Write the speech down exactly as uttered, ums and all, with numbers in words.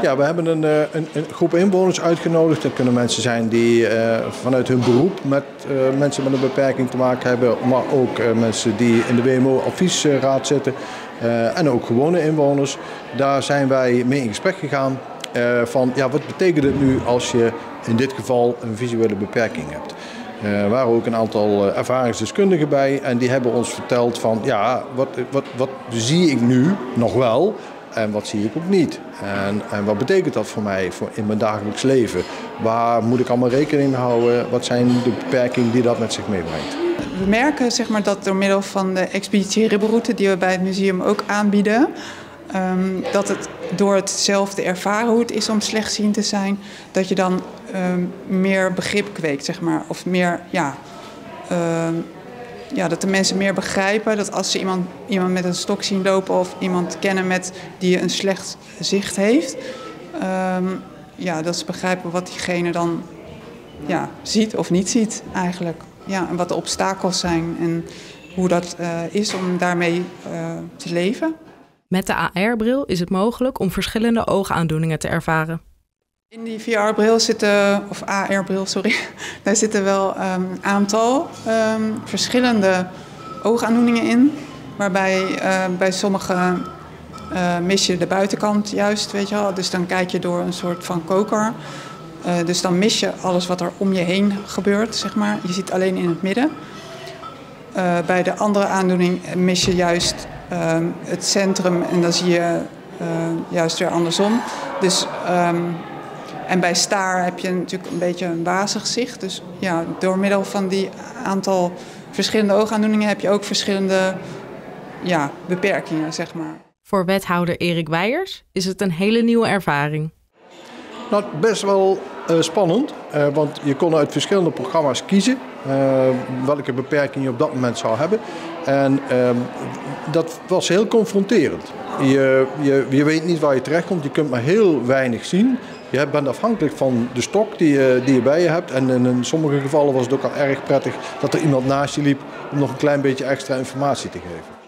Ja, we hebben een, een, een groep inwoners uitgenodigd. Dat kunnen mensen zijn die uh, vanuit hun beroep met uh, mensen met een beperking te maken hebben. Maar ook uh, mensen die in de W M O-adviesraad zitten. Uh, en ook gewone inwoners. Daar zijn wij mee in gesprek gegaan. Uh, van ja, wat betekent het nu als je in dit geval een visuele beperking hebt? Er uh, waren ook een aantal uh, ervaringsdeskundigen bij en die hebben ons verteld van ja, wat, wat, wat zie ik nu nog wel en wat zie ik ook niet? En, en wat betekent dat voor mij voor in mijn dagelijks leven? Waar moet ik allemaal rekening mee houden? Wat zijn de beperkingen die dat met zich meebrengt? We merken zeg maar, dat door middel van de expeditie Ribbenroute die we bij het museum ook aanbieden, Um, dat het door hetzelfde ervaren hoe het is om slechtziend te zijn, dat je dan um, meer begrip kweekt, zeg maar. Of meer, ja, um, ja, dat de mensen meer begrijpen dat als ze iemand, iemand met een stok zien lopen of iemand kennen met, die een slecht zicht heeft, um, ja, dat ze begrijpen wat diegene dan ja, ziet of niet ziet eigenlijk. Ja, en wat de obstakels zijn en hoe dat uh, is om daarmee uh, te leven. Met de A R-bril is het mogelijk om verschillende oogaandoeningen te ervaren. In die V R-bril zitten, of A R-bril, sorry, daar zitten wel een um, aantal um, verschillende oogaandoeningen in. Waarbij uh, bij sommige uh, mis je de buitenkant juist, weet je wel. Dus dan kijk je door een soort van koker. Uh, dus dan mis je alles wat er om je heen gebeurt, zeg maar. Je ziet alleen in het midden. Uh, bij de andere aandoening mis je juist uh, het centrum en dan zie je uh, juist weer andersom. Dus, um, en bij staar heb je natuurlijk een beetje een wazig zicht. Dus ja, door middel van die aantal verschillende oogaandoeningen heb je ook verschillende ja, beperkingen, zeg maar. Voor wethouder Erik Weijers is het een hele nieuwe ervaring. Nou, best wel uh, spannend, uh, want je kon uit verschillende programma's kiezen uh, welke beperking je op dat moment zou hebben. En uh, dat was heel confronterend. Je, je, je weet niet waar je terechtkomt, je kunt maar heel weinig zien. Je bent afhankelijk van de stok die je, die je bij je hebt. En in sommige gevallen was het ook al erg prettig dat er iemand naast je liep om nog een klein beetje extra informatie te geven.